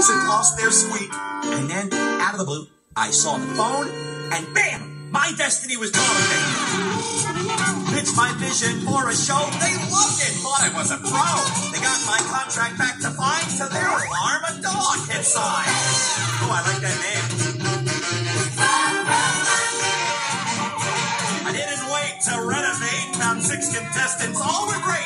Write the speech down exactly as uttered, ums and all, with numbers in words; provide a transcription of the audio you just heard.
hasn't lost their squeak. And then, out of the blue, I saw the phone, and bam! My destiny was calling me. Pitched my vision for a show. They loved it. Thought I was a pro. They got my contract back to fine. To their alarm, a dog had signed. Oh, I like that name. I didn't wait to renovate. Found six contestants. All were great.